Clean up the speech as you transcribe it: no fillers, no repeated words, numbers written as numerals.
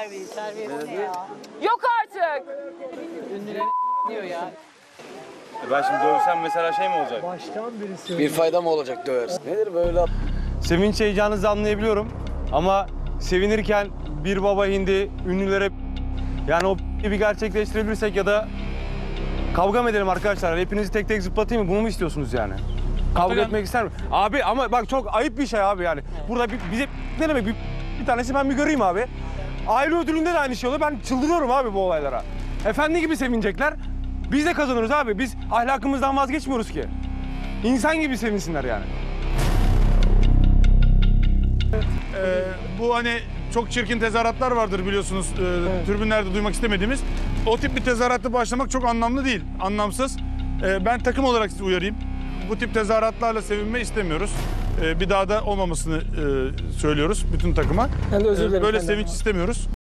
Terbiyesiz ya. Yok artık. Ünlüler diyor ya. Ben şimdi dövsem mesela şey mi olacak? Baştan birisi. Bir fayda mı olacak döversin? Nedir böyle? Sevinç heyecanınızı anlayabiliyorum. Ama sevinirken bir baba hindi ünlülere yani o bir gerçekleştirebilirsek ya da kavga mı edelim arkadaşlar? Hepinizi tek tek zıplatayım mı? Bunu mu istiyorsunuz yani? Kavga etmek ister mi? Abi ama bak çok ayıp bir şey abi yani. Burada bize ne demek? Bir tanesi ben bir göreyim abi. Aile ödülünde de aynı şey oluyor. Ben çıldırıyorum abi bu olaylara. Efendi gibi sevinecekler. Biz de kazanırız abi. Biz ahlakımızdan vazgeçmiyoruz ki. İnsan gibi sevinsinler yani. Bu hani çok çirkin tezahüratlar vardır biliyorsunuz tribünlerde duymak istemediğimiz. O tip bir tezahüratla başlamak çok anlamlı değil, anlamsız. Ben takım olarak sizi uyarayım. Bu tip tezahüratlarla sevinme istemiyoruz. Bir daha da olmamasını söylüyoruz bütün takıma. Ben de özür dilerim Böyle senden. sevinç istemiyoruz.